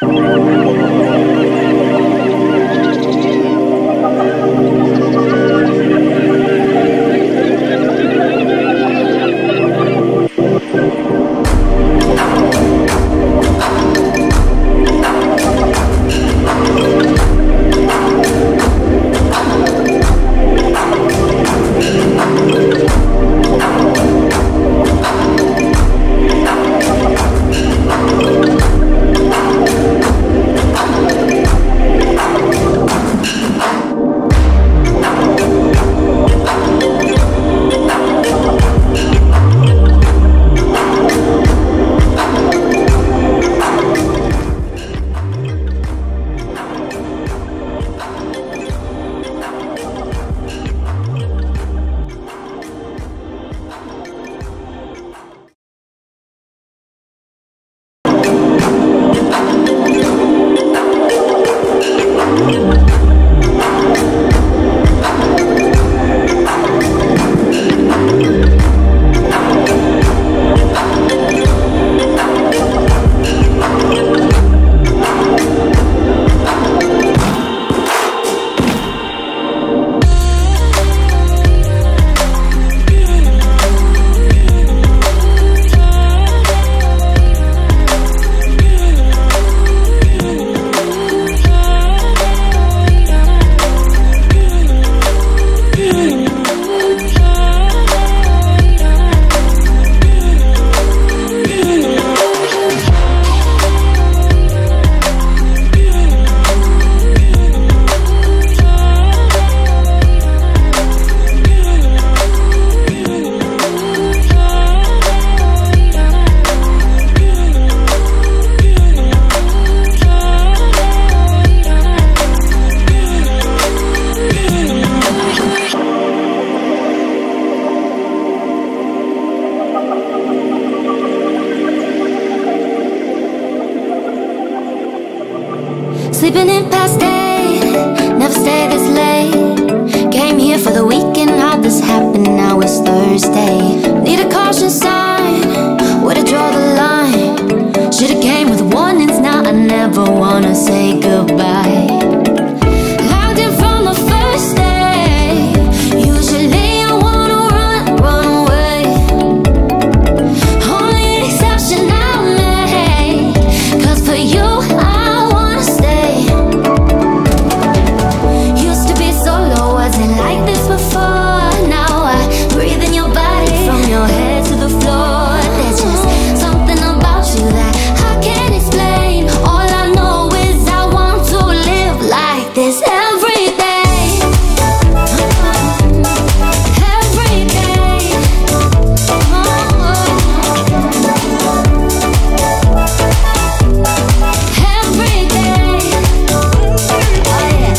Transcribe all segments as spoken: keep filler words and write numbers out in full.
Sleeping in past eight, never stay this late. Came here for the weekend, how'd this happen? Now it's Thursday. Need a caution sign, where to draw the line? Should've came with warnings, now I never wanna say goodbye. Logged in from the first day, usually I wanna run, run away. Only an exception I made, cause for you I wanna stay. Used to be so low, wasn't like this before. Now I breathe in your body, from your head to the floor. There's just something about you that I can't explain. All I know is I want to live like this every day. Every day. Every day. Oh yeah.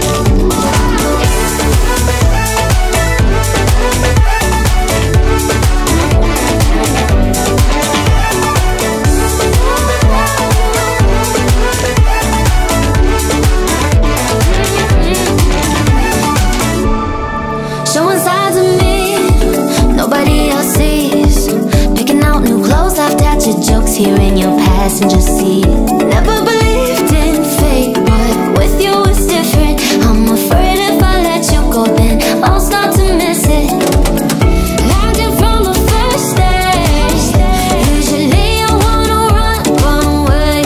Showing sides of me nobody else sees. Picking out new clothes, I've got your jokes here in your passenger seat. Never believed in fate, but with you it's different. I'm afraid if I let you go, then I'll start to miss it. Logged in from the first day, usually I wanna run, run away.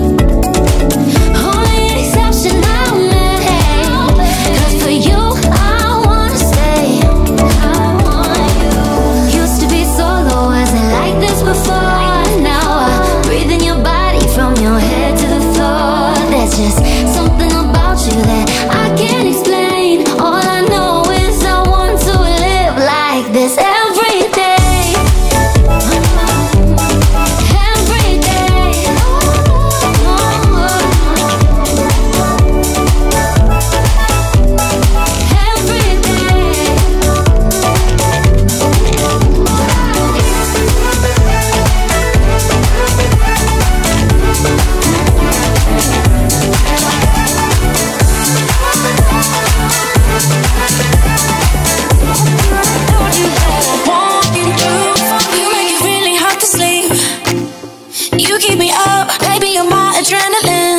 Only an exception I made, cause for you I wanna stay. I want you. Used to be so low, wasn't like this before. Now I breathe in your body, from your head to the floor. There's just something about you that I can't explain. All I know is I want to live like this every day. Every day. Every day. You make it really hard to sleep. You keep me up, baby, you're my adrenaline.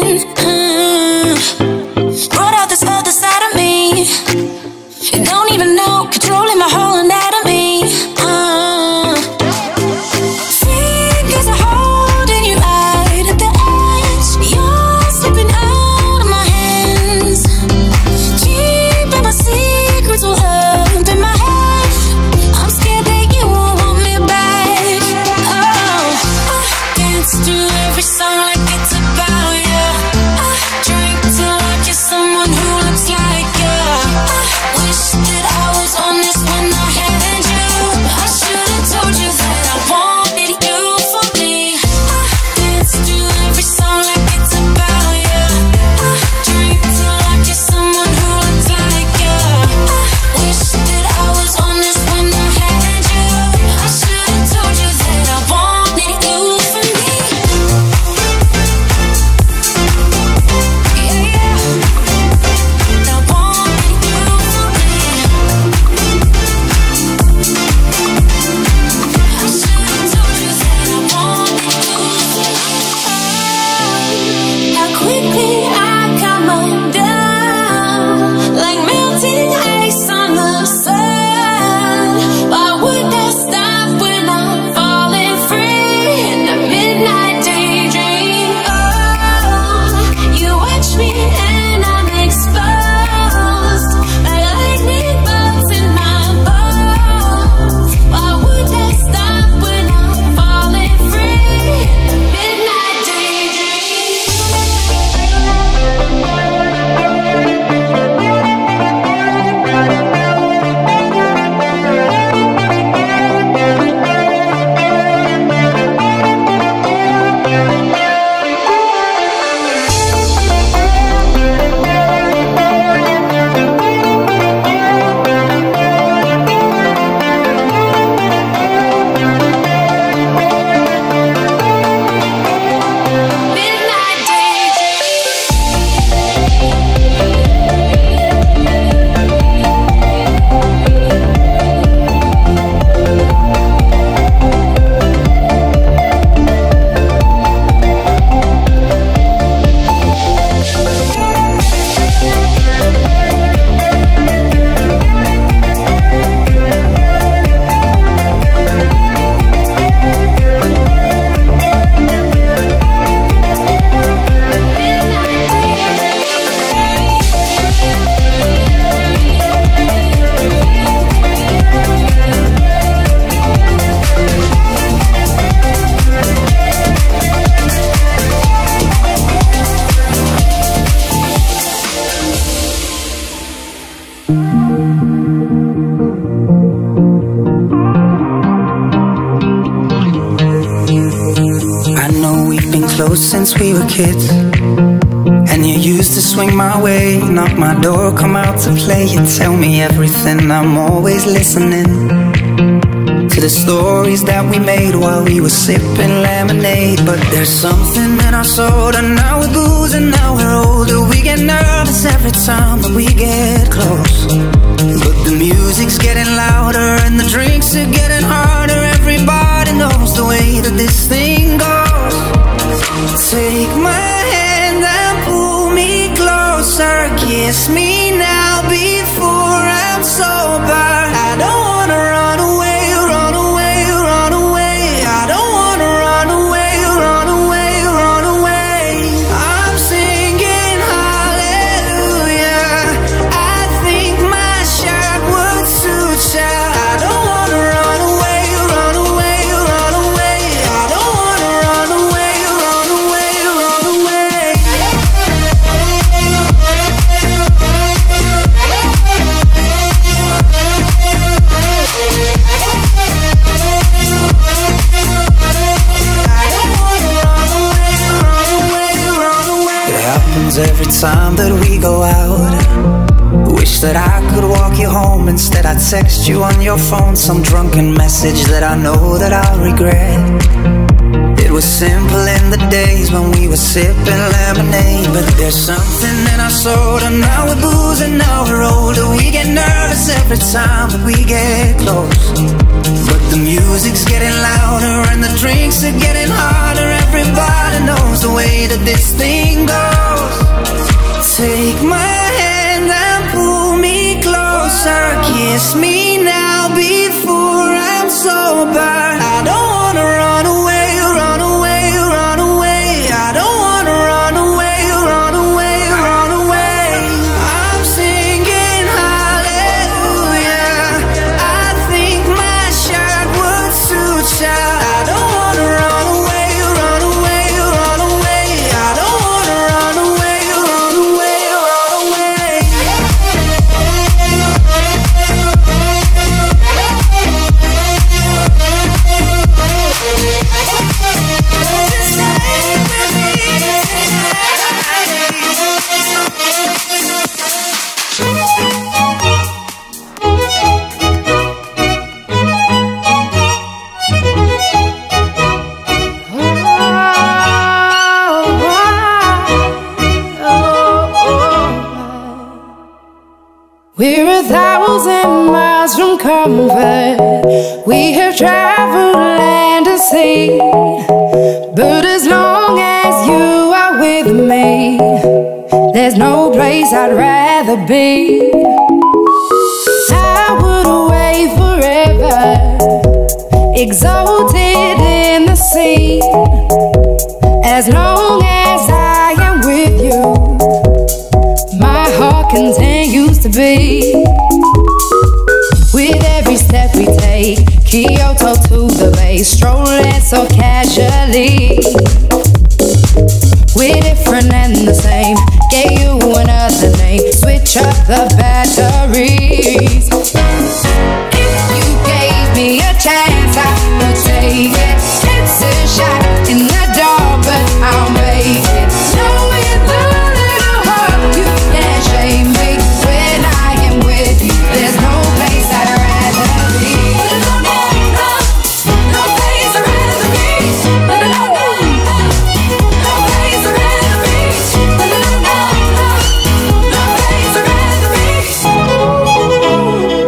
every song like it's about you. I drink till I get someone who looks like you. I wish that I was honest when I had you. I should have told you that I wanted you for me. I dance to every song like it's about you. I drink till I get someone who looks like you. I wish that I was honest when I had you. I should have told you that I wanted you for me. Yeah, yeah. I wanted you for me. I should have told you that I wanted you for me. How quickly I come undone, like melting ice on the sun. Why would I stop when I'm falling free in the midnight daydream? Oh, you watch me and I'm exposed, like lightning bolts in my bones. Why would I stop when I'm falling free in the midnight daydream? Midnight I know we've been close since we were kids, and you used to swing my way, knock my door, come out to play. You tell me everything, I'm always listening to the stories that we made while we were sipping lemonade. But there's something in our soul, and now we're booze and now we're older. We get nervous every time that we get close, but the music's getting louder and the drinks are getting harder. Everybody knows the way that this thing goes. Take my hand and pull me closer, kiss me now before I'm sober. I don't wanna run away, run away, run away. I don't wanna run away, run away, run away. I'm singing hallelujah. I think my shirt would suit ya. I don't wanna run away, run away, run away. I don't wanna run away, run away, run away. It happens every time that we go out. Wish that I could walk you home. Instead I text you on your phone some drunken message that I know that I'll regret. It was simple in the days when we were sipping lemonade, but there's something in our soul, and now we're booze and now we're older. We get nervous every time that we get close, but the music's getting louder and the drinks are getting harder. Everybody knows the way that this thing goes. Take my hand and pull me closer, kiss me now before I'm sober. I don't wanna run away, run away, run away. I don't wanna run away, run away, run away. I'm singing hallelujah. I think my shirt would suit ya. I don't wanna run away, run away, thousand miles from comfort, we have traveled land and sea. But as long as you are with me, there's no place I'd rather be. I would away forever, exalted in the sea. As long as I am with you, my heart continues to beat. With every step we take, Kyoto to the bay, strolling so casually. We're different and the same, gave you another name, switch up the batteries. If you gave me a chance, I would take it. It's a shot in the dark, but I'll make it. Knowing the little heart, you can't shame me. When I am with you, there's no place I'd rather be. No, no, no, no place I'd rather be. No, no, no, no place I'd rather be. No, no, no, no place I'd rather be.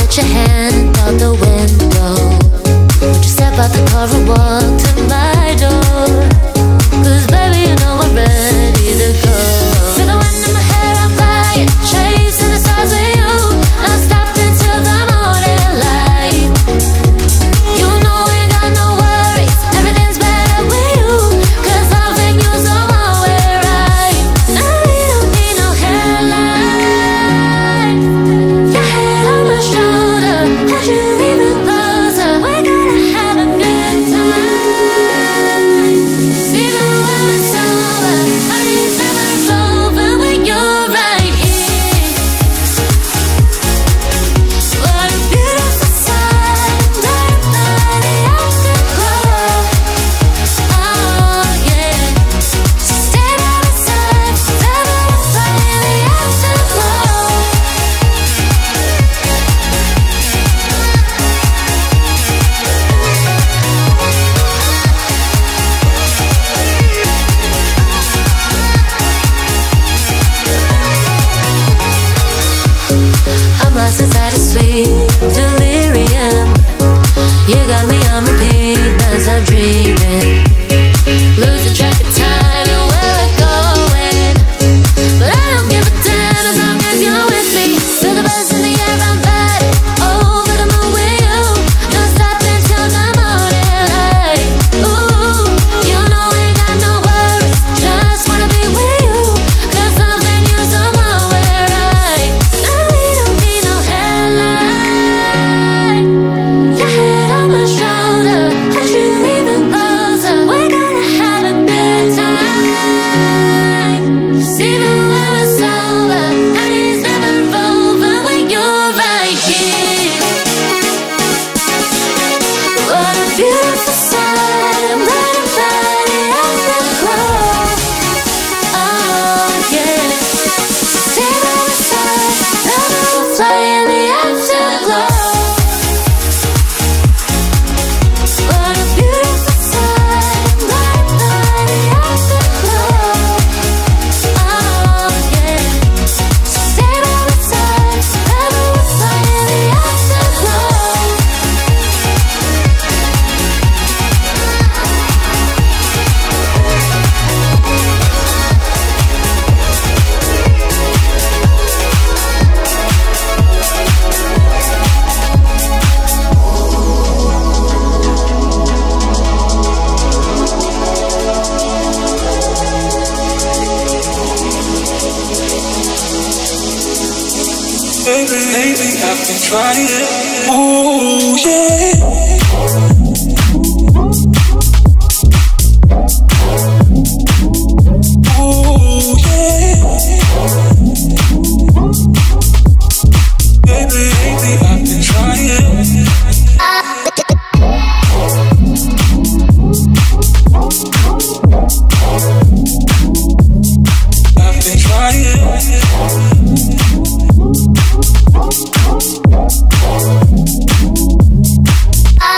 put your hand out the window? Would you step out the car and walk to my door? Cause baby, you know I'm ready to go. Feel the wind in my hair, I'm flying, chasing the stars with you. Not stopped until the morning light. You know we ain't got no worries, everything's better with you. Cause loving you's the one we're right. Now we don't need no hairline. Your head on my shoulder, as you even closer. We're gonna have a good time. Even when it's over, I mean summer's over when you're right here. What a beautiful sight, right by the afterglow. Oh yeah, so stay by my side, forever we'll fly in the afterglow. I'm lost inside a sweet delirium. You got me on repeat as I'm dreaming. Losing track of time and where we're going. But I don't give a damn as long as you're with me. Feel the buzz in the air, I'm gliding over the moon with you. Don't stop until the morning light. Ooh, you know we ain't got no worries, just wanna be with you. Cause loving you's the one we're right. Now we don't need no hairline. Your head on my shoulder, as you even closer. We're gonna have a good time. Cause even when it's over, and it's never over when you're right here. What a beautiful sight, I'm right by the afterglow. Oh yeah, stay by my side, forever we'll fly in the afterglow. What a beautiful sight, I'm right by the afterglow. Oh yeah, stay by my side, forever we'll fly in the afterglow. Baby, lately I've been trying it. Oh yeah. Oh yeah. Baby, lately I've been trying it. I've been trying it. I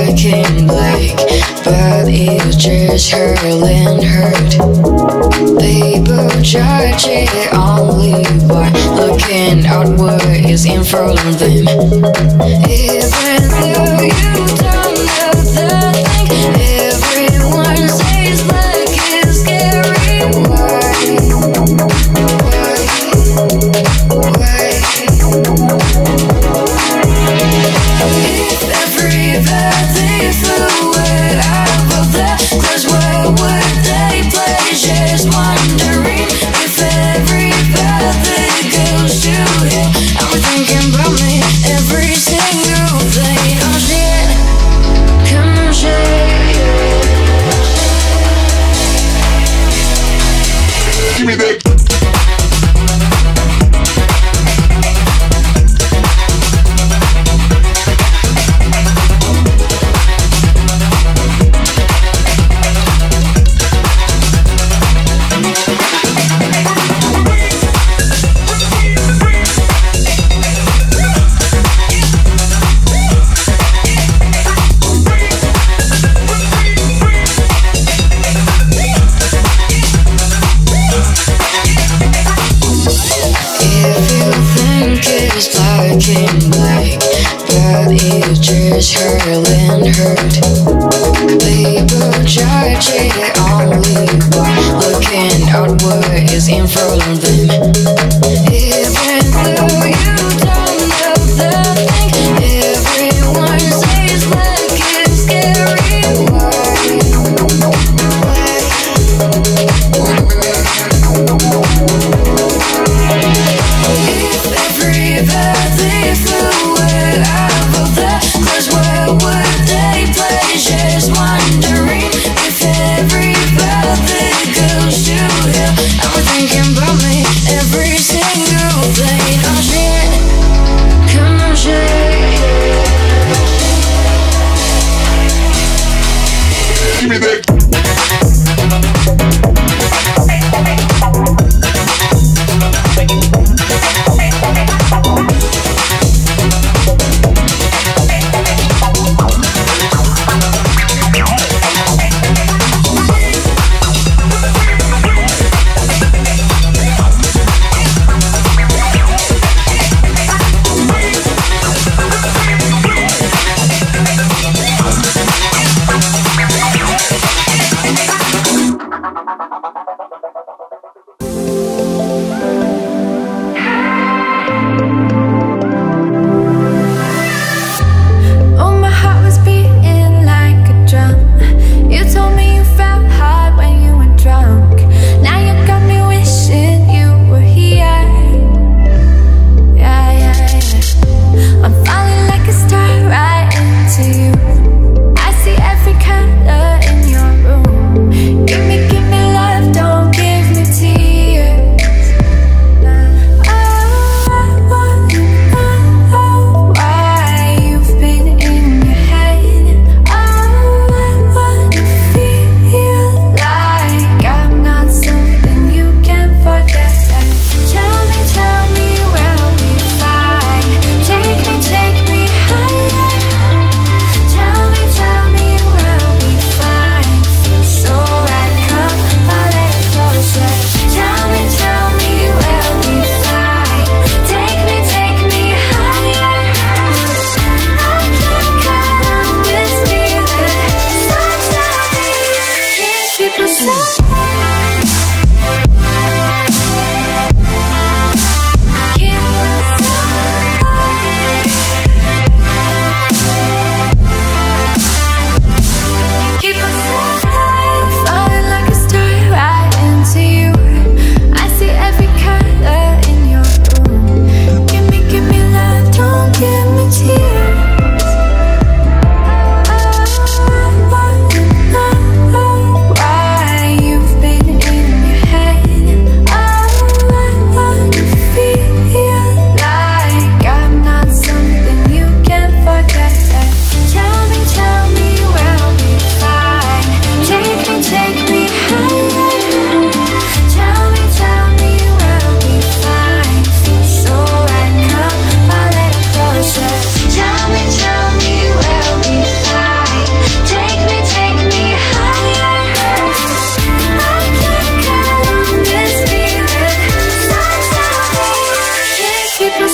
like in black, but it's just hurling hurt. People judge it only by looking at what is in front of them. Even though you don't know the thing, everyone says like it's scary. Why? Why? Why? If everybody flew out of that, 'cause where would they play? Just wondering if everybody goes to hell. I'm thinking about me every single day. Oh shit, come on, shit. Give me that. Just hurling hurt. People judge it only by looking at what is in front of them. Even though you don't know the thing, everyone says like it's scary. Why? Why? If everybody flew out of that, 'cause where would they play? Just wondering if everybody goes to hell. I'm thinking about me every single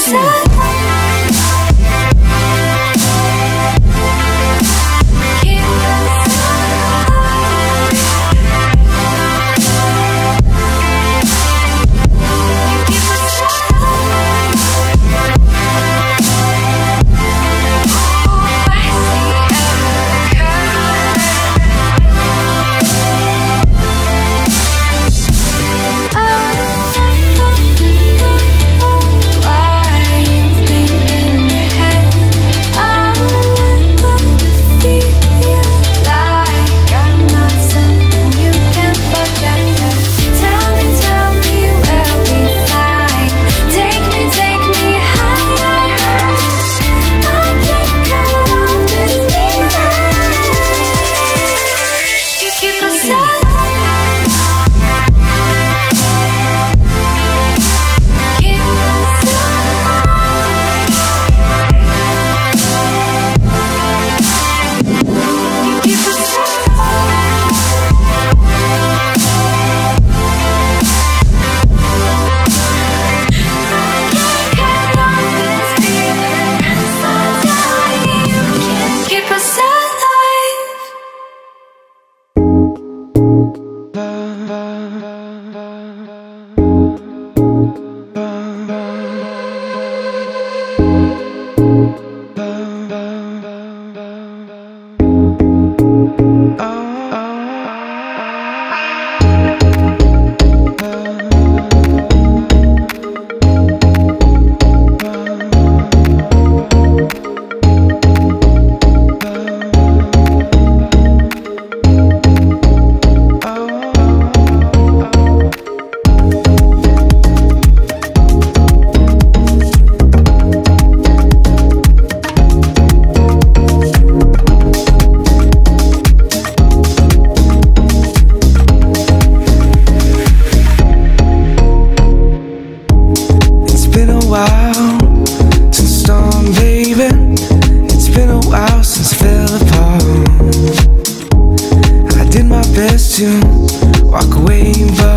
to walk away,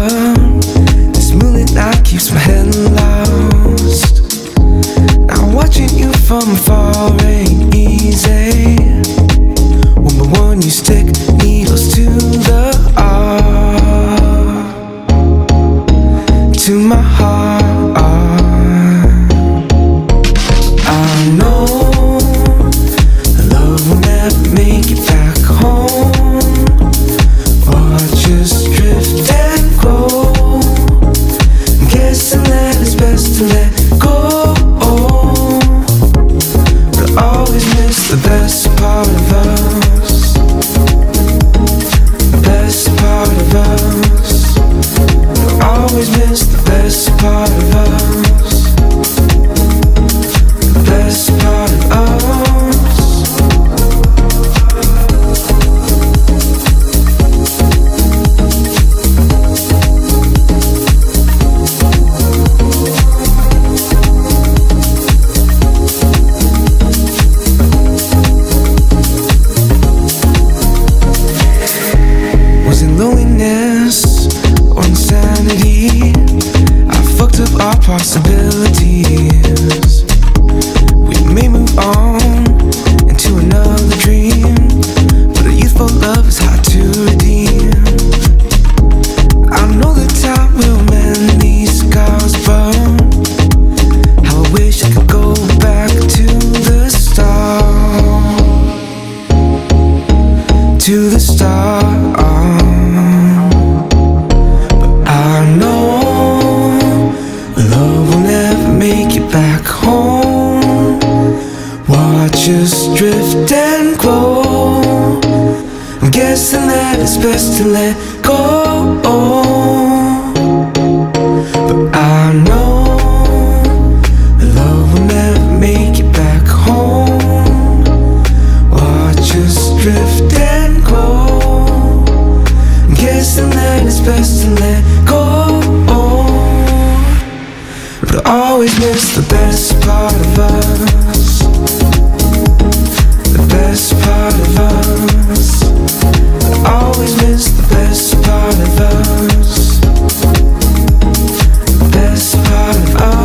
but this moonlit night keeps my head lost. Now watching you from afar ain't easy. One by one you stick needles to the heart, to my heart. I know love will never make it back home, or just drift and go. I'm guessing that it's best to let go, but I always miss the best part of us, the best part of us. I always miss the best part of us, the best part of us. Was it loneliness or insanity? I fucked up our possibilities. We may move on into another dream, but a youthful love is hard to redeem. I know that time will mend these scars, but how I wish I could go back to the start, to the start. But I know love will never make it back home. Watch us drift and grow. I'm guessing that it's best to let go, but I know love will never make it back home. Watch us drift and grow. I'm guessing that it's best to let go, but I always miss the best part of us, the best part of us. I always miss the best part of us, the best part of us.